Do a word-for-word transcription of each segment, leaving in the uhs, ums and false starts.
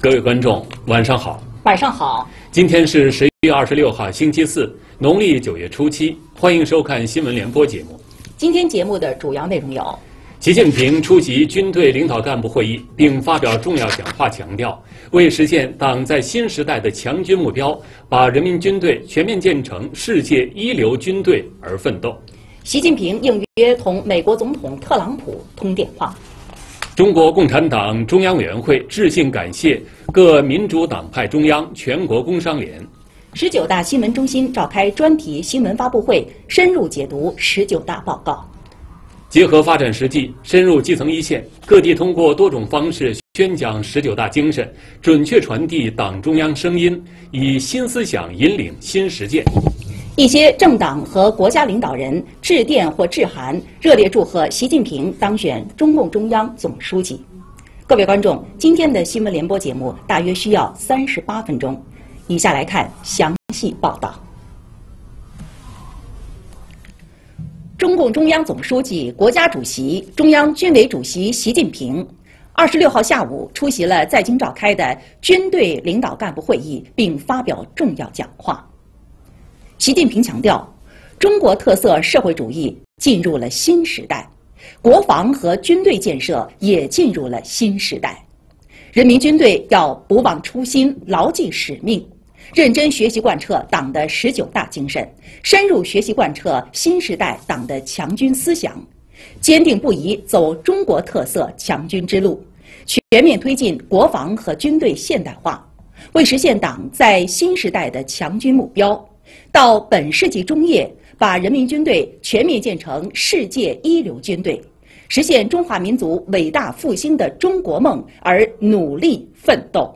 各位观众，晚上好。 晚上好。 今天是十一月二十六号，星期四，农历九月初七。欢迎收看新闻联播节目。 今天节目的主要内容有： 习近平出席军队领导干部会议，并发表重要讲话，强调为实现党在新时代的强军目标，把人民军队全面建成世界一流军队而奋斗。 习近平应约同美国总统特朗普通电话。 中国共产党中央委员会致信感谢各民主党派中央、全国工商联。 十九大新闻中心召开专题新闻发布会，深入解读十九大报告。 结合发展实际，深入基层一线，各地通过多种方式宣讲十九大精神，准确传递党中央声音，以新思想引领新实践。 一些政党和国家领导人致电或致函，热烈祝贺习近平当选中共中央总书记。各位观众，今天的新闻联播节目大约需要三十八分钟。以下来看详细报道。中共中央总书记、国家主席、中央军委主席习近平二十六号下午出席了在京召开的军队领导干部会议，并发表重要讲话。习近平强调，中国特色社会主义进入了新时代，国防和军队建设也进入了新时代。人民军队要不忘初心，牢记使命，认真学习贯彻党的十九大精神，深入学习贯彻新时代党的强军思想，坚定不移走中国特色强军之路，全面推进国防和军队现代化，为实现党在新时代的强军目标，到本世纪中叶把人民军队全面建成世界一流军队，实现中华民族伟大复兴的中国梦而努力奋斗。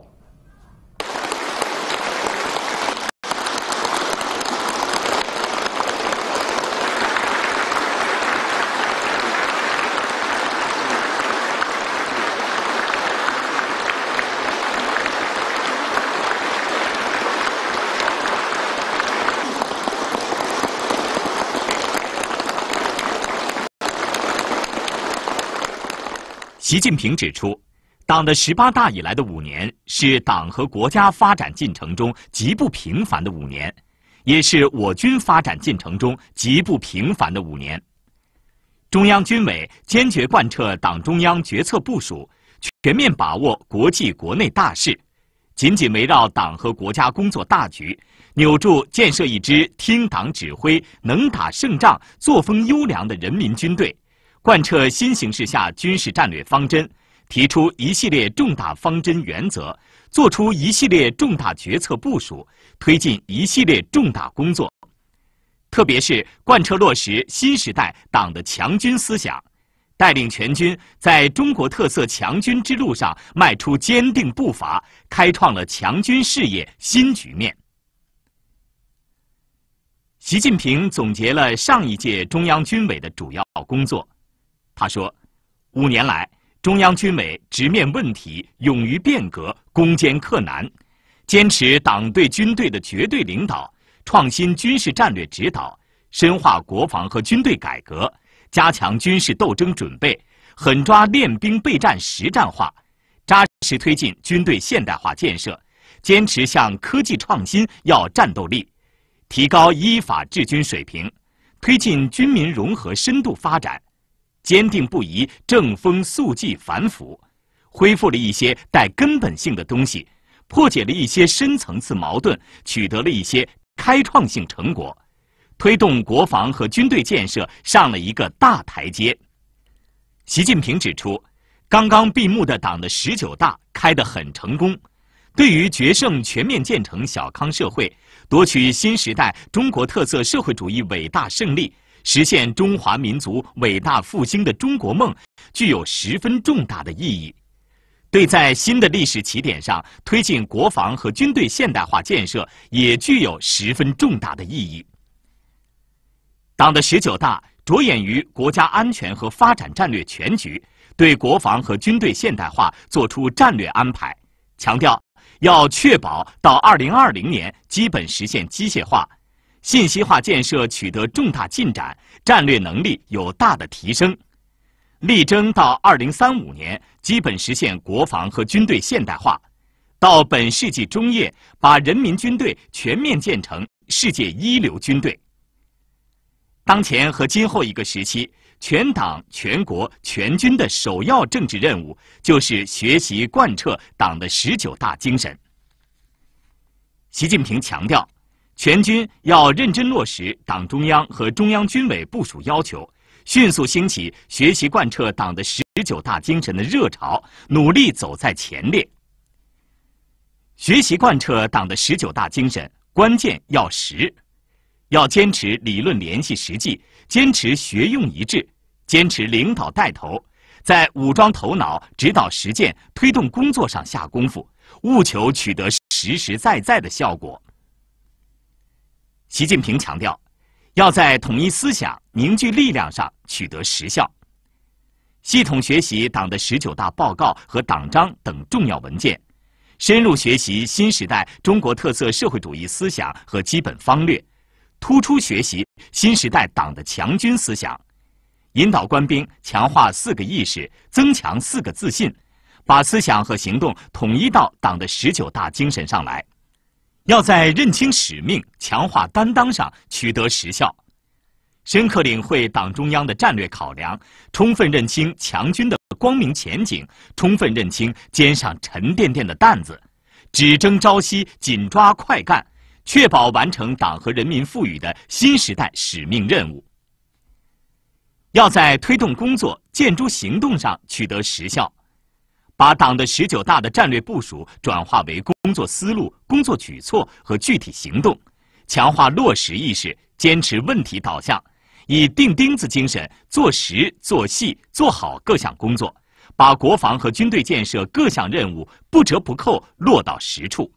习近平指出，党的十八大以来的五年是党和国家发展进程中极不平凡的五年，也是我军发展进程中极不平凡的五年。中央军委坚决贯彻党中央决策部署，全面把握国际国内大势，紧紧围绕党和国家工作大局，扭住建设一支听党指挥、能打胜仗、作风优良的人民军队，贯彻新形势下军事战略方针，提出一系列重大方针原则，作出一系列重大决策部署，推进一系列重大工作。特别是贯彻落实新时代党的强军思想，带领全军在中国特色强军之路上迈出坚定步伐，开创了强军事业新局面。习近平总结了上一届中央军委的主要工作。他说，五年来，中央军委直面问题，勇于变革，攻坚克难，坚持党对军队的绝对领导，创新军事战略指导，深化国防和军队改革，加强军事斗争准备，狠抓练兵备战实战化，扎实推进军队现代化建设，坚持向科技创新要战斗力，提高依法治军水平，推进军民融合深度发展，坚定不移正风肃纪反腐，恢复了一些带根本性的东西，破解了一些深层次矛盾，取得了一些开创性成果，推动国防和军队建设上了一个大台阶。习近平指出，刚刚闭幕的党的十九大开得很成功，对于决胜全面建成小康社会，夺取新时代中国特色社会主义伟大胜利，实现中华民族伟大复兴的中国梦具有十分重大的意义，对在新的历史起点上推进国防和军队现代化建设也具有十分重大的意义。党的十九大着眼于国家安全和发展战略全局，对国防和军队现代化作出战略安排，强调要确保到二零二零年基本实现机械化，信息化建设取得重大进展，战略能力有大的提升，力争到二零三五年基本实现国防和军队现代化， 到本世纪中叶把人民军队全面建成世界一流军队。当前和今后一个时期，全党、全国、全军的首要政治任务就是学习贯彻党的十九大精神。习近平强调，全军要认真落实党中央和中央军委部署要求，迅速兴起学习贯彻党的十九大精神的热潮，努力走在前列。学习贯彻党的十九大精神，关键要实，要坚持理论联系实际，坚持学用一致，坚持领导带头，在武装头脑、指导实践、推动工作上下功夫，务求取得实实在在的效果。习近平强调，要在统一思想、凝聚力量上取得实效，系统学习党的十九大报告和党章等重要文件，深入学习新时代中国特色社会主义思想和基本方略，突出学习新时代党的强军思想，引导官兵强化四个意识，增强四个自信，把思想和行动统一到党的十九大精神上来。要在认清使命、强化担当上取得实效，深刻领会党中央的战略考量，充分认清强军的光明前景，充分认清肩上沉甸甸的担子，只争朝夕，紧抓快干，确保完成党和人民赋予的新时代使命任务。要在推动工作、建诸行动上取得实效，把党的十九大的战略部署转化为工作思路、工作举措和具体行动，强化落实意识，坚持问题导向，以钉钉子精神做实、做细、做好各项工作，把国防和军队建设各项任务不折不扣落到实处。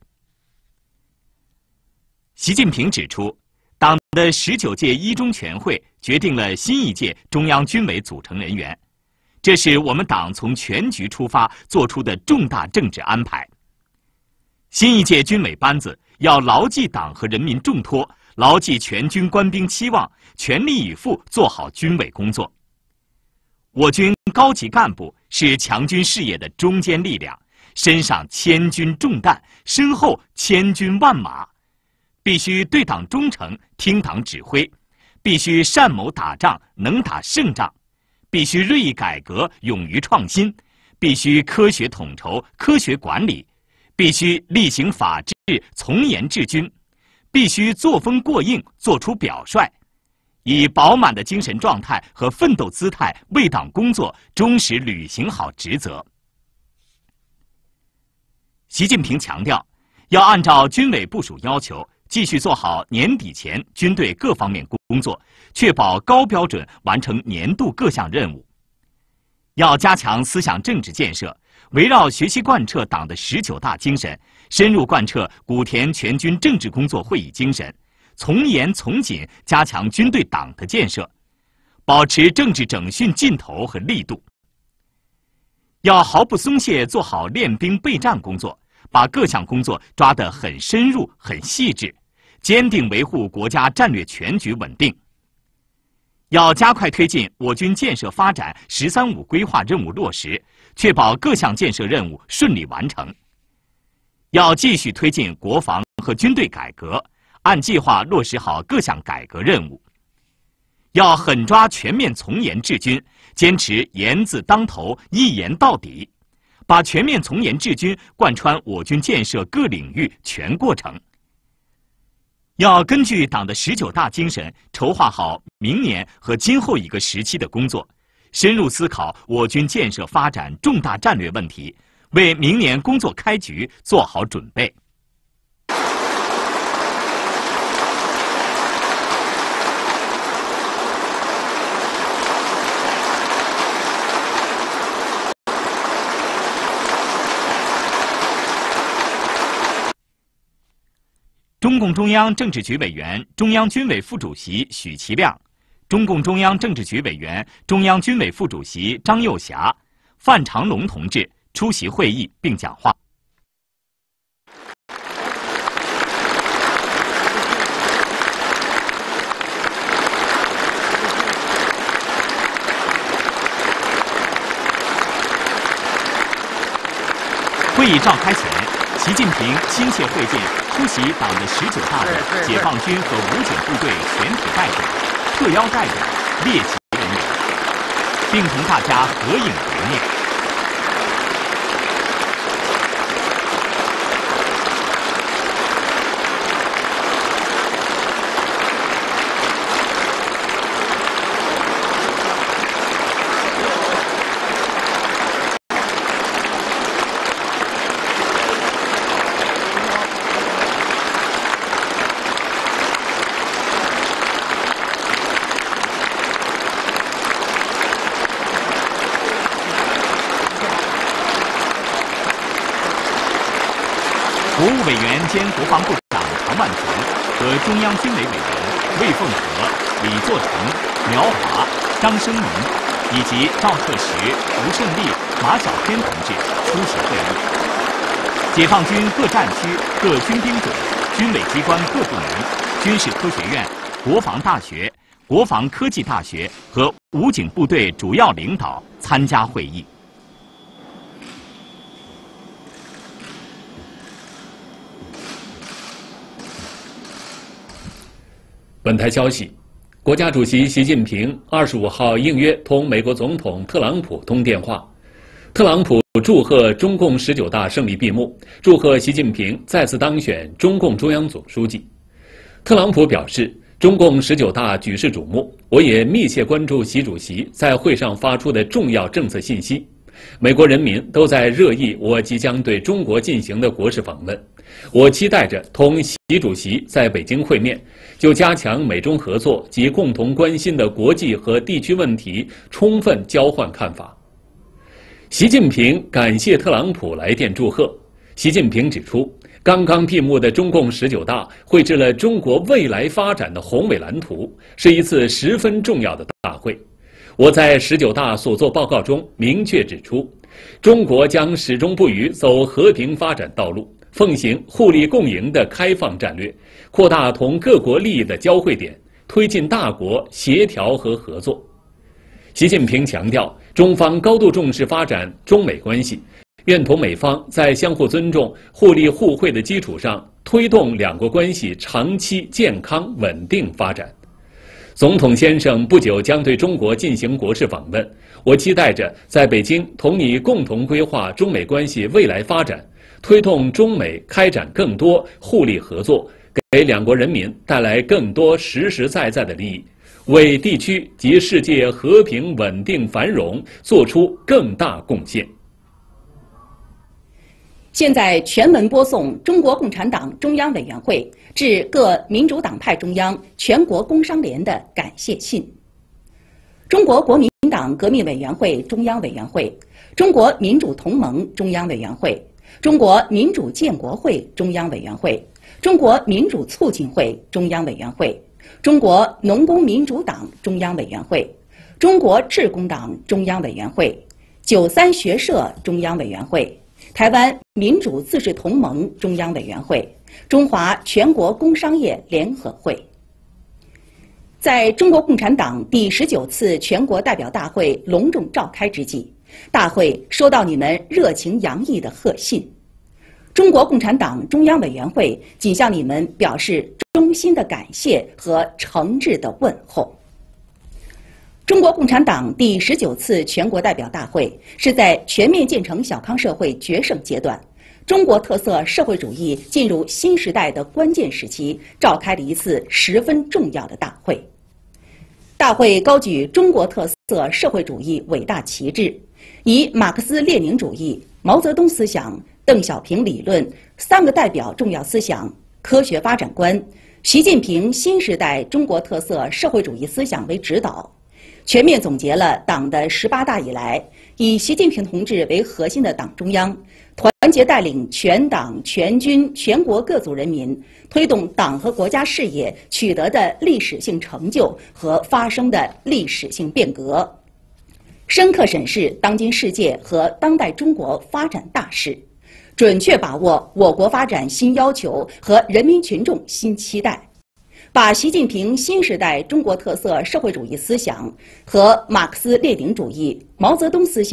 习近平指出，党的十九届一中全会决定了新一届中央军委组成人员，这是我们党从全局出发做出的重大政治安排。新一届军委班子要牢记党和人民重托，牢记全军官兵期望，全力以赴做好军委工作。我军高级干部是强军事业的中坚力量，身上千军重担，身后千军万马，必须对党忠诚，听党指挥，必须善谋打仗，能打胜仗，必须锐意改革，勇于创新，必须科学统筹，科学管理，必须厉行法治，从严治军，必须作风过硬，做出表率，以饱满的精神状态和奋斗姿态为党工作，忠实履行好职责。习近平强调，要按照军委部署要求，继续做好年底前军队各方面工作，确保高标准完成年度各项任务。要加强思想政治建设，围绕学习贯彻党的十九大精神，深入贯彻古田全军政治工作会议精神，从严从紧加强军队党的建设，保持政治整训劲头和力度。要毫不松懈做好练兵备战工作，把各项工作抓得很深入、很细致，坚定维护国家战略全局稳定。要加快推进我军建设发展“十三五”规划任务落实，确保各项建设任务顺利完成。要继续推进国防和军队改革，按计划落实好各项改革任务。要狠抓全面从严治军，坚持严字当头、一严到底，把全面从严治军贯穿我军建设各领域全过程。要根据党的十九大精神，筹划好明年和今后一个时期的工作，深入思考我军建设发展重大战略问题，为明年工作开局做好准备。中共中央政治局委员、中央军委副主席许其亮，中共中央政治局委员、中央军委副主席张又侠、范长龙同志出席会议并讲话。会议召开前， 习近平亲切会见出席党的十九大的解放军和武警部队全体代表、特邀代表、列级人员，并同大家合影留念。国务委员兼国防部长常万平和中央军委委员魏凤和、李作成、苗华、张生民以及赵克时、吴胜利、马晓天同志出席会议。解放军各战区、各军兵种、军委机关各部门、军事科学院、国防大学、国防科技大学和武警部队主要领导参加会议。 本台消息，国家主席习近平二十五号应约同美国总统特朗普通电话。特朗普祝贺中共十九大胜利闭幕，祝贺习近平再次当选中共中央总书记。特朗普表示，中共十九大举世瞩目，我也密切关注习主席在会上发出的重要政策信息。美国人民都在热议我即将对中国进行的国事访问，我期待着同习主席在北京会面，就加强美中合作及共同关心的国际和地区问题充分交换看法。习近平感谢特朗普来电祝贺。习近平指出，刚刚闭幕的中共十九大绘制了中国未来发展的宏伟蓝图，是一次十分重要的大会。我在十九大所作报告中明确指出，中国将始终不渝走和平发展道路，奉行互利共赢的开放战略，扩大同各国利益的交汇点，推进大国协调和合作。习近平强调，中方高度重视发展中美关系，愿同美方在相互尊重、互利互惠的基础上，推动两国关系长期健康稳定发展。总统先生不久将对中国进行国事访问，我期待着在北京同你共同规划中美关系未来发展，推动中美开展更多互利合作，给两国人民带来更多实实在在的利益，为地区及世界和平稳定繁荣做出更大贡献。 现在全文播送中国共产党中央委员会致各民主党派中央、全国工商联的感谢信。中国国民党革命委员会中央委员会、中国民主同盟中央委员会、中国民主建国会中央委员会、中国民主促进会中央委员会、中国农工民主党中央委员会、中国致公党中央委员会、九三学社中央委员会、台湾民主自治同盟中央委员会、中华全国工商业联合会。在中国共产党第十九次全国代表大会隆重召开之际，大会收到你们热情洋溢的贺信。中国共产党中央委员会仅向你们表示衷心的感谢和诚挚的问候。中国共产党第十九次全国代表大会是在全面建成小康社会决胜阶段，中国特色社会主义进入新时代的关键时期召开了一次十分重要的大会。大会高举中国特色社会主义伟大旗帜，以马克思列宁主义、毛泽东思想、邓小平理论三个代表重要思想、科学发展观、习近平新时代中国特色社会主义思想为指导，全面总结了党的十八大以来，以习近平同志为核心的党中央团结带领全党全军全国各族人民推动党和国家事业取得的历史性成就和发生的历史性变革，深刻审视当今世界和当代中国发展大势，准确把握我国发展新要求和人民群众新期待，把习近平新时代中国特色社会主义思想和马克思列宁主义、毛泽东思想、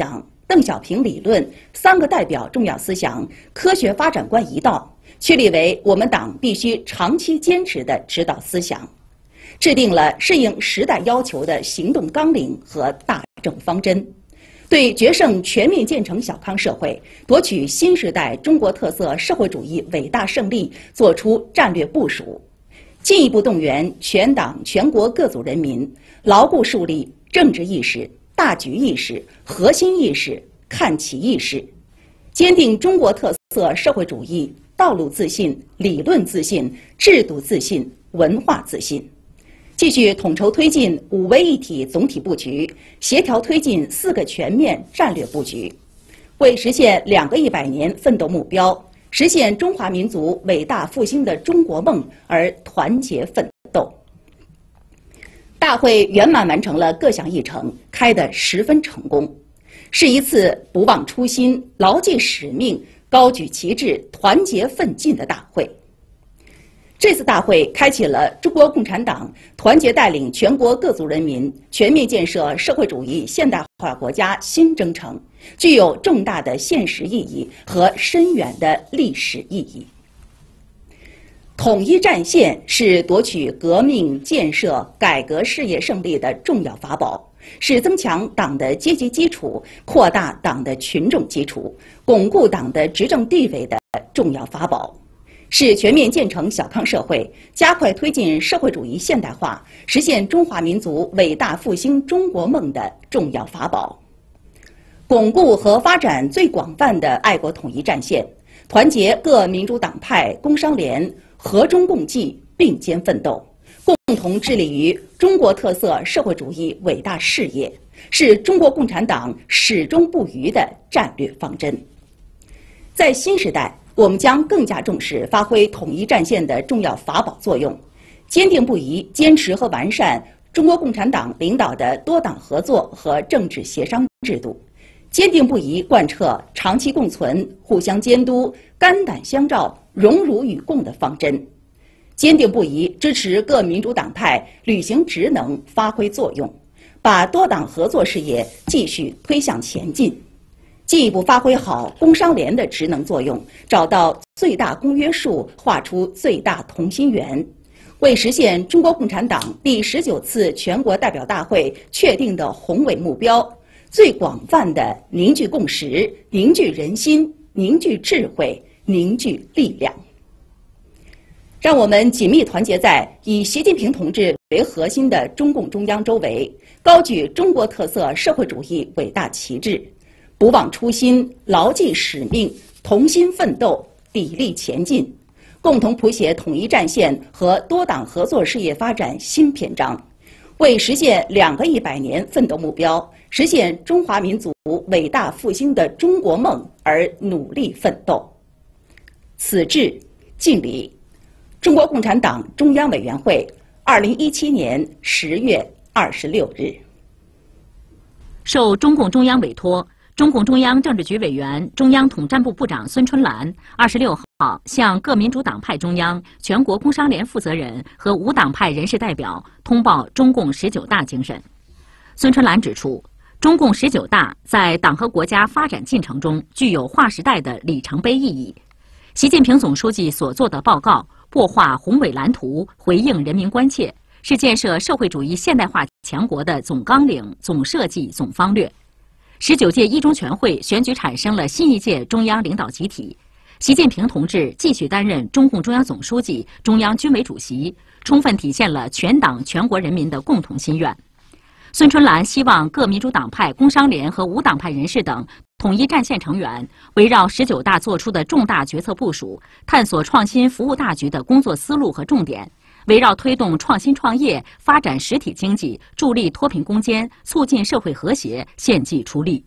邓小平理论、三个代表重要思想、科学发展观一道，确立为我们党必须长期坚持的指导思想，制定了适应时代要求的行动纲领和大政方针，对决胜全面建成小康社会、夺取新时代中国特色社会主义伟大胜利作出战略部署，进一步动员全党全国各族人民牢固树立政治意识、大局意识、核心意识、看齐意识，坚定中国特色社会主义道路自信、理论自信、制度自信、文化自信，继续统筹推进五位一体总体布局，协调推进四个全面战略布局，为实现两个一百年奋斗目标，实现中华民族伟大复兴的中国梦而团结奋斗。大会圆满完成了各项议程，开得十分成功，是一次不忘初心、牢记使命、高举旗帜、团结奋进的大会。这次大会开启了中国共产党团结带领全国各族人民全面建设社会主义现代化国家新征程，具有重大的现实意义和深远的历史意义。统一战线是夺取革命建设改革事业胜利的重要法宝，是增强党的阶级基础、扩大党的群众基础、巩固党的执政地位的重要法宝，是全面建成小康社会、加快推进社会主义现代化、实现中华民族伟大复兴中国梦的重要法宝。巩固和发展最广泛的爱国统一战线，团结各民主党派、工商联和衷共济，并肩奋斗，共同致力于中国特色社会主义伟大事业，是中国共产党始终不渝的战略方针。在新时代，我们将更加重视发挥统一战线的重要法宝作用，坚定不移坚持和完善中国共产党领导的多党合作和政治协商制度，坚定不移贯彻长期共存、互相监督、肝胆相照、荣辱与共的方针，坚定不移支持各民主党派履行职能、发挥作用，把多党合作事业继续推向前进，进一步发挥好工商联的职能作用，找到最大公约数，画出最大同心圆，为实现中国共产党第十九次全国代表大会确定的宏伟目标，最广泛的凝聚共识、凝聚人心、凝聚智慧、凝聚力量。让我们紧密团结在以习近平同志为核心的中共中央周围，高举中国特色社会主义伟大旗帜，不忘初心，牢记使命，同心奋斗，砥砺前进，共同谱写统一战线和多党合作事业发展新篇章，为实现两个一百年奋斗目标，实现中华民族伟大复兴的中国梦而努力奋斗。此致敬礼。中国共产党中央委员会，二零一七年十月二十六日。 受中共中央委托，中共中央政治局委员、中央统战部部长孙春兰二十六号向各民主党派中央、全国工商联负责人和无党派人士代表通报中共十九大精神。孙春兰指出，中共十九大在党和国家发展进程中具有划时代的里程碑意义。习近平总书记所做的报告，擘画宏伟蓝图，回应人民关切，是建设社会主义现代化强国的总纲领、总设计、总方略。十九届一中全会选举产生了新一届中央领导集体，习近平同志继续担任中共中央总书记、中央军委主席，充分体现了全党全国人民的共同心愿。孙春兰希望各民主党派、工商联和无党派人士等统一战线成员，围绕十九大作出的重大决策部署，探索创新服务大局的工作思路和重点，围绕推动创新创业、发展实体经济、助力脱贫攻坚、促进社会和谐，献计出力。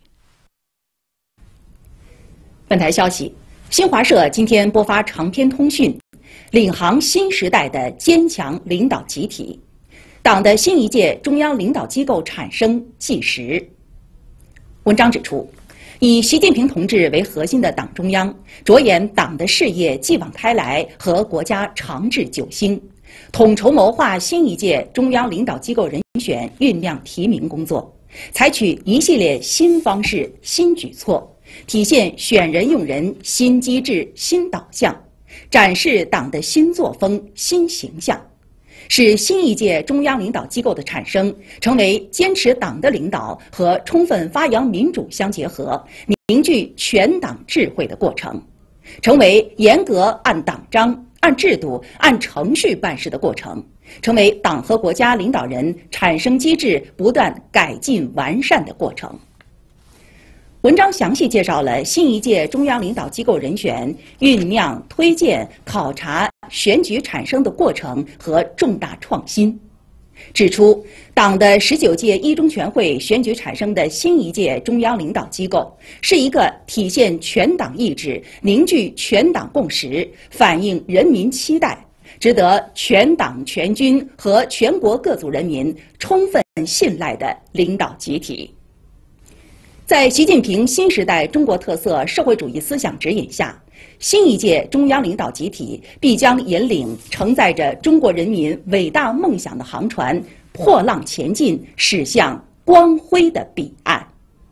本台消息，新华社今天播发长篇通讯，领航新时代的坚强领导集体。党的新一届中央领导机构产生纪实。文章指出，以习近平同志为核心的党中央，着眼党的事业继往开来和国家长治久兴，统筹谋划新一届中央领导机构人选酝酿提名工作， 采取一系列新方式、新举措，体现选人用人新机制、新导向，展示党的新作风、新形象，使新一届中央领导机构的产生成为坚持党的领导和充分发扬民主相结合、凝聚全党智慧的过程，成为严格按党章、按制度、按程序办事的过程，成为党和国家领导人产生机制不断改进完善的过程。文章详细介绍了新一届中央领导机构人选酝酿、推荐、考察、选举产生的过程和重大创新，指出党的十九届一中全会选举产生的新一届中央领导机构是一个体现全党意志、凝聚全党共识、反映人民期待，值得全党全军和全国各族人民充分信赖的领导集体。在习近平新时代中国特色社会主义思想指引下，新一届中央领导集体必将引领承载着中国人民伟大梦想的航船破浪前进，驶向光辉的彼岸。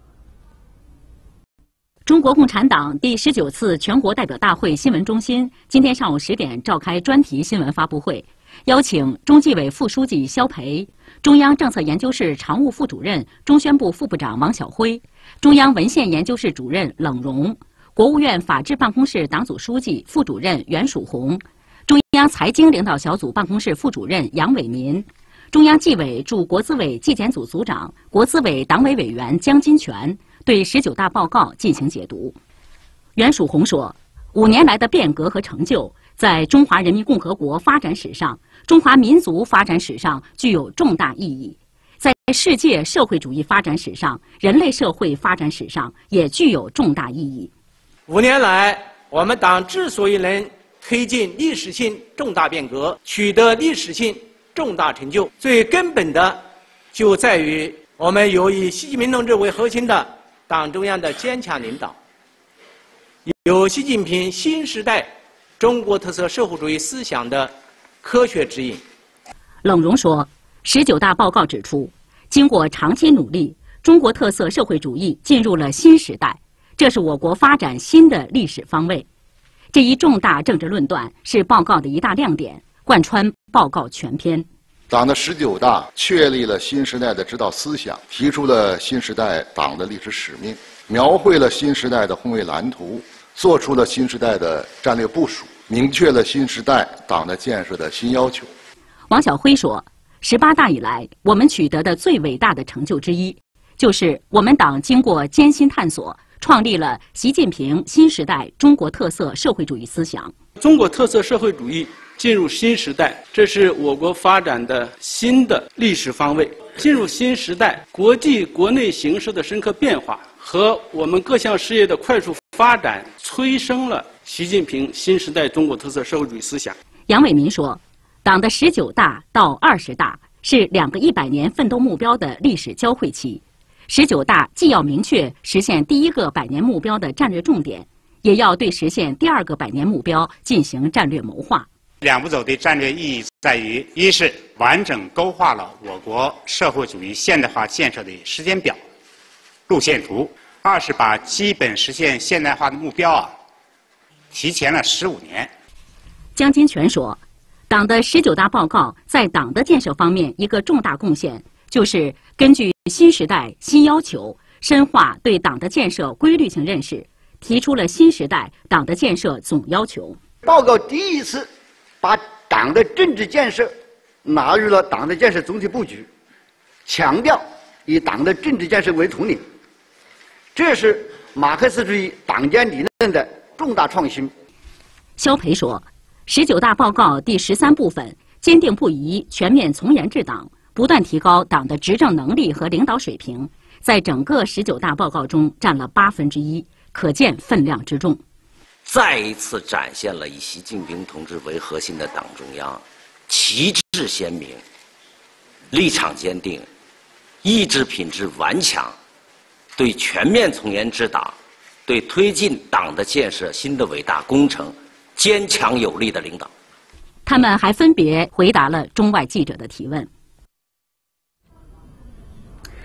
中国共产党第十九次全国代表大会新闻中心今天上午十点召开专题新闻发布会，邀请中纪委副书记肖培、中央政策研究室常务副主任、中宣部副部长王晓辉、中央文献研究室主任冷荣、国务院法制办公室党组书记、副主任袁曙红、中央财经领导小组办公室副主任杨伟民、中央纪委驻国资委纪检组组长、国资委党委委员江金泉对十九大报告进行解读。袁曙红说，五年来的变革和成就，在中华人民共和国发展史上、中华民族发展史上具有重大意义，在世界社会主义发展史上、人类社会发展史上也具有重大意义。 五年来，我们党之所以能推进历史性重大变革，取得历史性重大成就，最根本的就在于我们有以习近平同志为核心的党中央的坚强领导，有习近平新时代中国特色社会主义思想的科学指引。 冷荣说，十九大报告指出，经过长期努力，中国特色社会主义进入了新时代，这是我国发展新的历史方位。这一重大政治论断是报告的一大亮点，贯穿报告全篇。 党的十九大确立了新时代的指导思想，提出了新时代党的历史使命，描绘了新时代的宏伟蓝图，做出了新时代的战略部署，明确了新时代党的建设的新要求。 王晓辉说，十八大以来，我们取得的最伟大的成就之一，就是我们党经过艰辛探索，创立了习近平新时代中国特色社会主义思想。 中国特色社会主义进入新时代，这是我国发展的新的历史方位。进入新时代，国际国内形势的深刻变化和我们各项事业的快速发展，催生了习近平新时代中国特色社会主义思想。 杨伟民说，党的十九大到二十大是两个一百年奋斗目标的历史交汇期。十九大既要明确实现第一个百年目标的战略重点，也要对实现第二个百年目标进行战略谋划。 两步走的战略意义在于，一是完整勾画了我国社会主义现代化建设的时间表、路线图；二是把基本实现现代化的目标啊，提前了十五年。 江金泉说，党的十九大报告在党的建设方面一个重大贡献，就是根据新时代新要求，深化对党的建设规律性认识，提出了新时代党的建设总要求。 报告第一次把党的政治建设纳入了党的建设总体布局，强调以党的政治建设为统领，这是马克思主义党建理论的重大创新。 肖培说，十九大报告第十三部分坚定不移全面从严治党，不断提高党的执政能力和领导水平，在整个十九大报告中占了八分之一，可见分量之重。 再一次展现了以习近平同志为核心的党中央旗帜鲜明、立场坚定、意志品质顽强，对全面从严治党、对推进党的建设新的伟大工程坚强有力的领导。 他们还分别回答了中外记者的提问。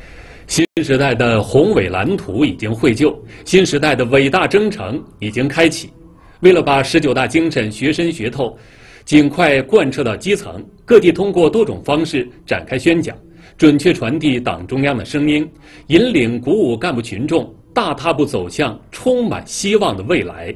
新时代的宏伟蓝图已经绘就，新时代的伟大征程已经开启。为了把十九大精神学深学透，尽快贯彻到基层，各地通过多种方式展开宣讲，准确传递党中央的声音，引领鼓舞干部群众大踏步走向充满希望的未来。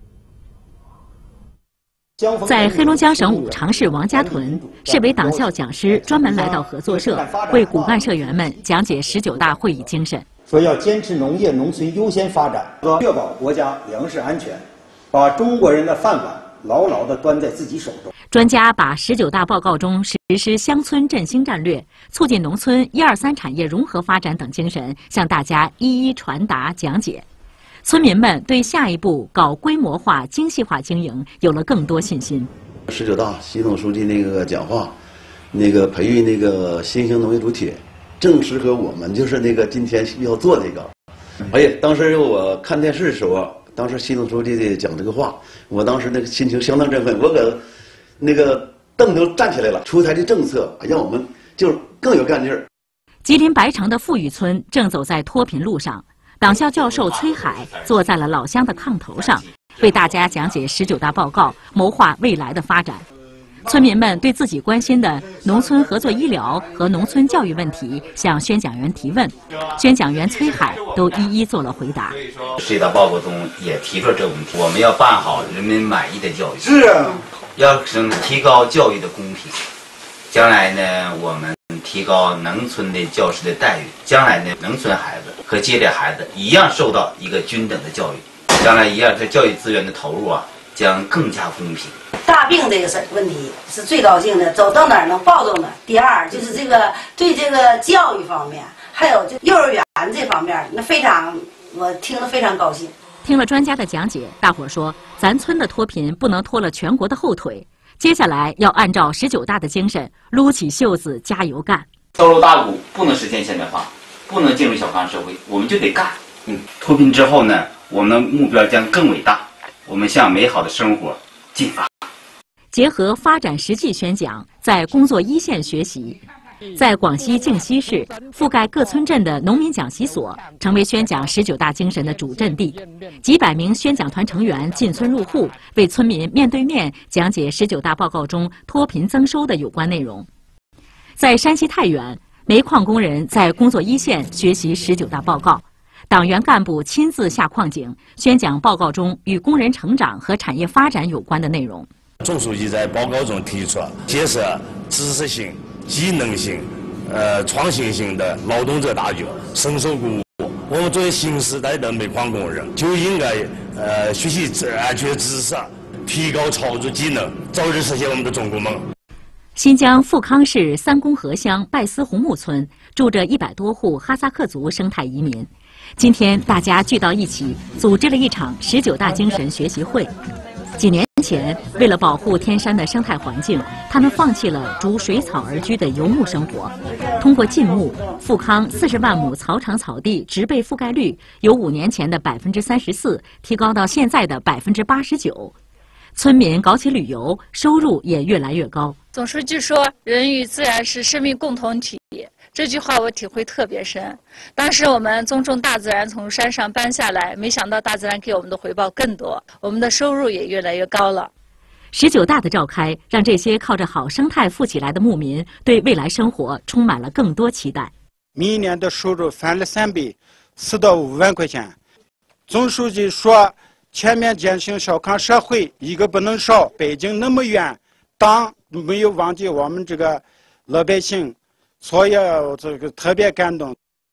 在黑龙江省五常市王家屯，市委党校讲师专门来到合作社，为骨干社员们讲解十九大会议精神。 说要坚持农业农村优先发展，确保国家粮食安全，把中国人的饭碗牢牢地端在自己手中。 专家把十九大报告中实施乡村振兴战略、促进农村一二三产业融合发展等精神向大家一一传达讲解。村民们对下一步搞规模化、精细化经营有了更多信心。 十九大习总书记那个讲话，那个培育那个新型农业主体，正适合我们就是那个今天要做这个。哎呀，当时我看电视的时候，当时习总书记讲这个话，我当时那个心情相当振奋，我搁那个凳都站起来了。出台的政策让我们就更有干劲儿。 吉林白城的富裕村正走在脱贫路上。党校教授崔海坐在了老乡的炕头上，为大家讲解十九大报告，谋划未来的发展。村民们对自己关心的农村合作医疗和农村教育问题向宣讲员提问，宣讲员崔海都一一做了回答。 十九大报告中也提出了这个问题，我们要办好人民满意的教育， 是啊， 要提高教育的公平。将来呢，我们提高农村的教师的待遇，将来呢，农村孩子和街里孩子一样受到一个均等的教育，将来一样对教育资源的投入啊，将更加公平。 大病这个事问题是最高兴的，走到哪儿能抱到哪儿。第二就是这个对这个教育方面，还有就幼儿园这方面，那非常我听了非常高兴。 听了专家的讲解，大伙儿说，咱村的脱贫不能拖了全国的后腿。接下来要按照十九大的精神，撸起袖子加油干。 敲锣打鼓不能实现现代化，不能进入小康社会，我们就得干。嗯，脱贫之后呢，我们的目标将更伟大，我们向美好的生活进发。 结合发展实际宣讲，在工作一线学习。在广西靖西市，覆盖各村镇的农民讲习所成为宣讲十九大精神的主阵地。几百名宣讲团成员进村入户，为村民面对面讲解十九大报告中脱贫增收的有关内容。在山西太原，煤矿工人在工作一线学习十九大报告，党员干部亲自下矿井，宣讲报告中与工人成长和产业发展有关的内容。 总书记在报告中提出，建设知识性、技能性、呃创新性的劳动者大军，深受鼓舞。我们作为新时代的煤矿工人，就应该呃学习安全知识，提高操作技能，早日实现我们的中国梦。 新疆富康市三公河乡拜斯红木村住着一百多户哈萨克族生态移民。今天大家聚到一起，组织了一场十九大精神学习会。几年前，为了保护天山的生态环境，他们放弃了逐水草而居的游牧生活。通过禁牧，富康四十万亩草场草地植被覆盖率由五年前的百分之三十四提高到现在的百分之八十九。村民搞起旅游，收入也越来越高。 总书记说：“人与自然是生命共同体。”这句话我体会特别深。当时我们尊重大自然，从山上搬下来，没想到大自然给我们的回报更多，我们的收入也越来越高了。 十九大的召开，让这些靠着好生态富起来的牧民对未来生活充满了更多期待。 明年的收入翻了三倍，四到五万块钱。总书记说，全面建成小康社会，一个不能少。北京那么远，党没有忘记我们这个老百姓。所以这个特别感动。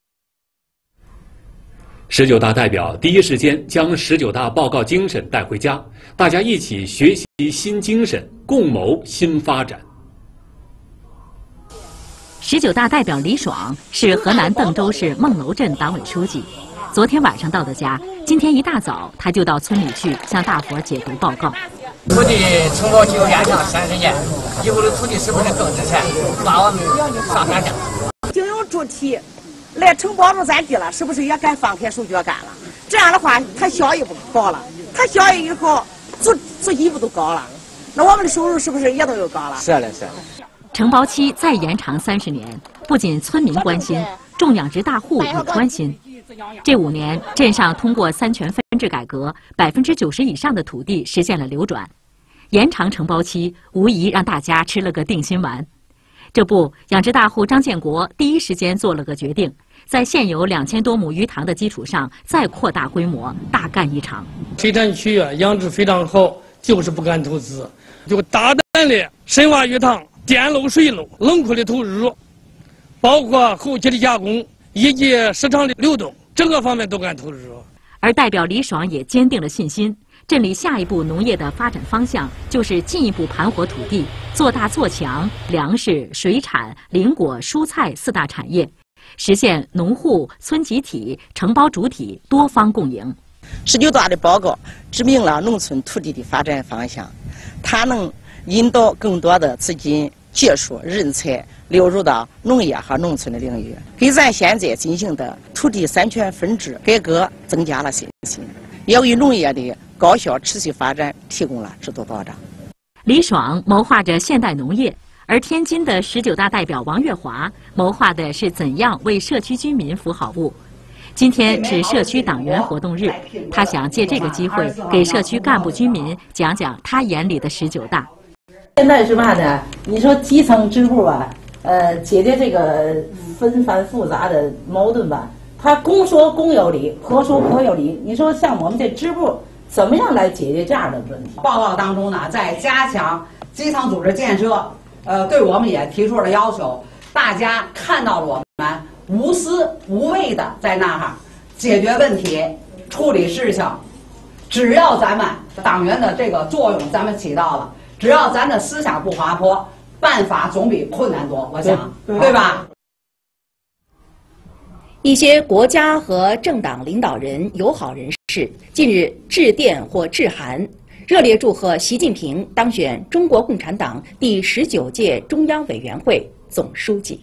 十九大代表第一时间将十九大报告精神带回家，大家一起学习新精神，共谋新发展。 十九大代表李爽是河南邓州市孟楼镇党委书记，昨天晚上到的家，今天一大早他就到村里去向大伙解读报告。 土地承包就延长三十年，以后的土地是不是更值钱？把我们上山上。 经有主体来承包入咱地了，是不是也该放开手脚干了？这样的话，他效益不高了，他效益以后，自自己不都高了？那我们的收入是不是也都有高了？ 是的，是的。 承包期再延长三十年，不仅村民关心， 种养殖大户也关心。这五年，镇上通过三权分置改革，百分之九十以上的土地实现了流转，延长承包期无疑让大家吃了个定心丸。这不，养殖大户张建国第一时间做了个决定，在现有两千多亩鱼塘的基础上再扩大规模，大干一场。 水产区啊，养殖非常好，就是不敢投资，就大胆的深挖鱼塘、电路、水路、冷库的投入，包括后期的加工以及市场的流动，整个方面都敢投入。 而代表李爽也坚定了信心。镇里下一步农业的发展方向就是进一步盘活土地，做大做强粮食、水产、林果、蔬菜四大产业，实现农户、村集体、承包主体多方共赢。 十九大的报告指明了农村土地的发展方向，它能引导更多的资金、技术、人才流入到农业和农村的领域，给咱现在进行的土地三权分置改革增加了信心，也为农业的高效持续发展提供了制度保障。 李爽谋划着现代农业，而天津的十九大代表王月华谋划的是怎样为社区居民服好务。今天是社区党员活动日，他想借这个机会给社区干部居民讲讲他眼里的十九大。 现在是嘛呢？你说基层支部吧，呃，解决这个纷繁复杂的矛盾吧，他公说公有理，婆说婆有理。你说像我们这支部怎么样来解决这样的问题？ 报告当中呢，在加强基层组织建设，呃，对我们也提出了要求。大家看到了我们无私无畏的在那哈解决问题、处理事情，只要咱们党员的这个作用咱们起到了，只要咱的思想不滑坡，办法总比困难多。我想，对, 对吧？ 一些国家和政党领导人、友好人士近日致电或致函，热烈祝贺习近平当选中国共产党第十九届中央委员会总书记。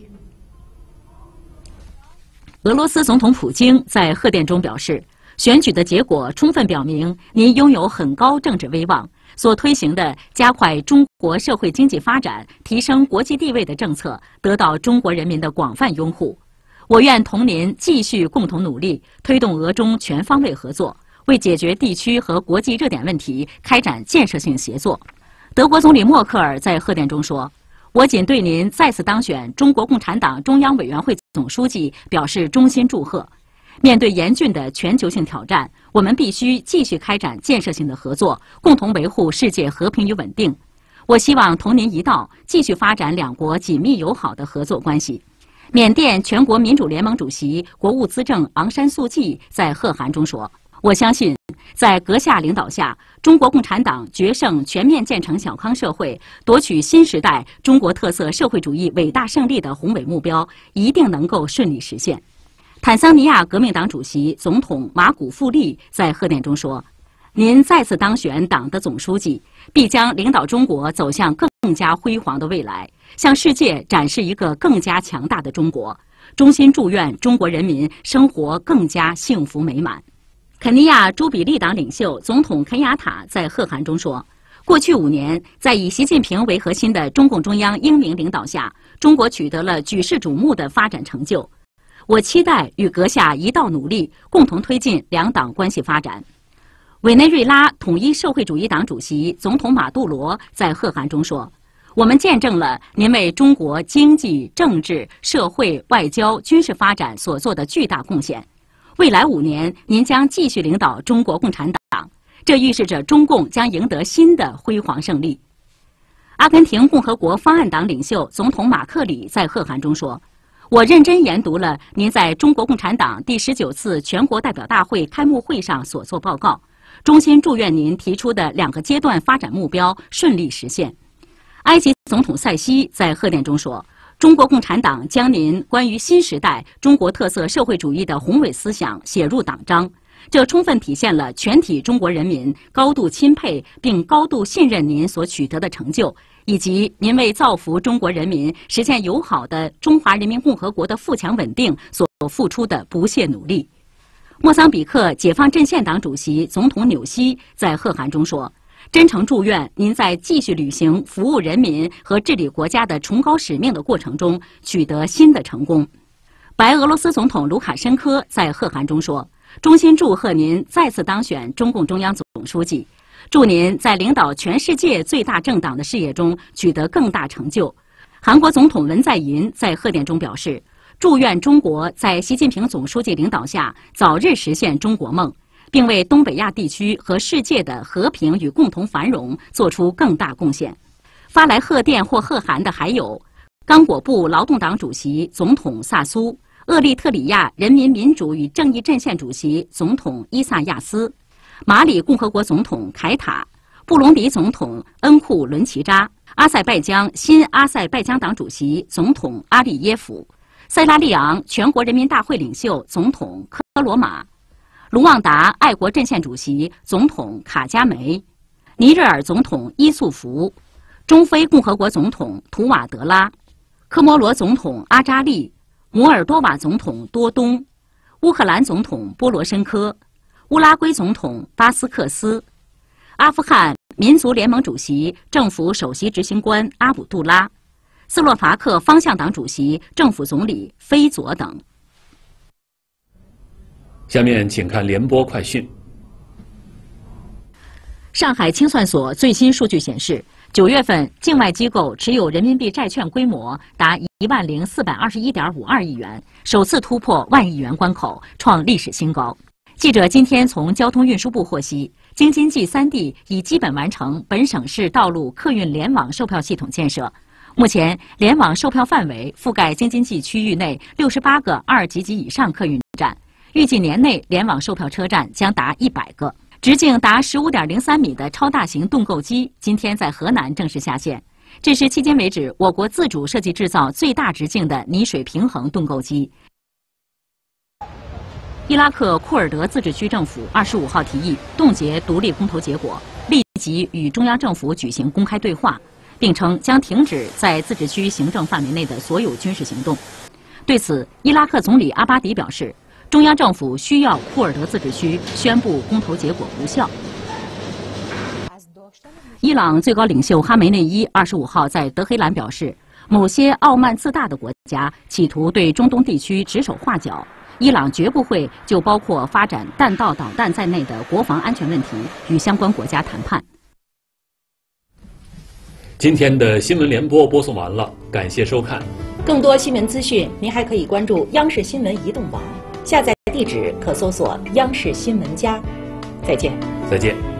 俄罗斯总统普京在贺电中表示，选举的结果充分表明您拥有很高政治威望，所推行的加快中国社会经济发展、提升国际地位的政策得到中国人民的广泛拥护。我愿同您继续共同努力，推动俄中全方位合作，为解决地区和国际热点问题开展建设性协作。德国总理默克尔在贺电中说，我仅对您再次当选中国共产党中央委员会总书记表示衷心祝贺。面对严峻的全球性挑战，我们必须继续开展建设性的合作，共同维护世界和平与稳定。我希望同您一道继续发展两国紧密友好的合作关系。缅甸全国民主联盟主席、国务资政昂山素季在贺函中说，我相信在阁下领导下，中国共产党决胜全面建成小康社会，夺取新时代中国特色社会主义伟大胜利的宏伟目标一定能够顺利实现。坦桑尼亚革命党主席、总统马古富利在贺电中说，您再次当选党的总书记，必将领导中国走向更加辉煌的未来，向世界展示一个更加强大的中国。衷心祝愿中国人民生活更加幸福美满。肯尼亚朱比利党领袖总统肯雅塔在贺函中说，过去五年，在以习近平为核心的中共中央英明领导下，中国取得了举世瞩目的发展成就。我期待与阁下一道努力，共同推进两党关系发展。委内瑞拉统一社会主义党主席、总统马杜罗在贺函中说，我们见证了您为中国经济、政治、社会、外交、军事发展所做的巨大贡献。未来五年，您将继续领导中国共产党，这预示着中共将赢得新的辉煌胜利。阿根廷共和国方案党领袖、总统马克里在贺函中说，我认真研读了您在中国共产党第十九次全国代表大会开幕会上所作报告，衷心祝愿您提出的两个阶段发展目标顺利实现。埃及总统塞西在贺电中说，中国共产党将您关于新时代中国特色社会主义的宏伟思想写入党章，这充分体现了全体中国人民高度钦佩并高度信任您所取得的成就，以及您为造福中国人民、实现友好的中华人民共和国的富强稳定所付出的不懈努力。莫桑比克解放阵线党主席、总统纽西在贺函中说，真诚祝愿您在继续履行服务人民和治理国家的崇高使命的过程中取得新的成功。 白俄罗斯总统卢卡申科在贺函中说：“衷心祝贺您再次当选中共中央总书记，祝您在领导全世界最大政党的事业中取得更大成就。”韩国总统文在寅在贺电中表示，祝愿中国在习近平总书记领导下早日实现中国梦，并为东北亚地区和世界的和平与共同繁荣做出更大贡献。发来贺电或贺函的还有刚果布劳动党主席总统萨苏、厄立特里亚人民民主与正义阵线主席总统伊萨亚斯、马里共和国总统凯塔、布隆迪总统恩库伦齐扎、阿塞拜疆新阿塞拜疆党主席总统阿利耶夫、塞拉利昂全国人民大会领袖总统科罗马、卢旺达爱国阵线主席总统卡加梅、尼日尔总统伊素福、中非共和国总统图瓦德拉、科摩罗总统阿扎利、摩尔多瓦总统多东、乌克兰总统波罗申科、乌拉圭总统巴斯克斯、阿富汗民族联盟主席、政府首席执行官阿卜杜拉、斯洛伐克方向党主席、政府总理菲佐等。 下面请看联播快讯。 上海清算所最新数据显示，九月份境外机构持有人民币债券规模达一万零四百二十一点五二亿元，首次突破万亿元关口，创历史新高。记者今天从交通运输部获悉，京津冀三地已基本完成本省市道路客运联网售票系统建设。目前，联网售票范围覆盖京津冀区域内六十八个二级及以上客运站，预计年内联网售票车站将达一百个。直径达十五点零三米的超大型盾构机今天在河南正式下线，这是迄今为止我国自主设计制造最大直径的泥水平衡盾构机。伊拉克库尔德自治区政府二十五号提议冻结独立公投结果，立即与中央政府举行公开对话，并称将停止在自治区行政范围内的所有军事行动。对此，伊拉克总理阿巴迪表示，中央政府需要库尔德自治区宣布公投结果无效。伊朗最高领袖哈梅内伊二十五号在德黑兰表示，某些傲慢自大的国家企图对中东地区指手画脚，伊朗绝不会就包括发展弹道导弹在内的国防安全问题与相关国家谈判。 今天的新闻联播播送完了，感谢收看。 更多新闻资讯，您还可以关注央视新闻移动网，下载地址可搜索央视新闻加。再见。 再见。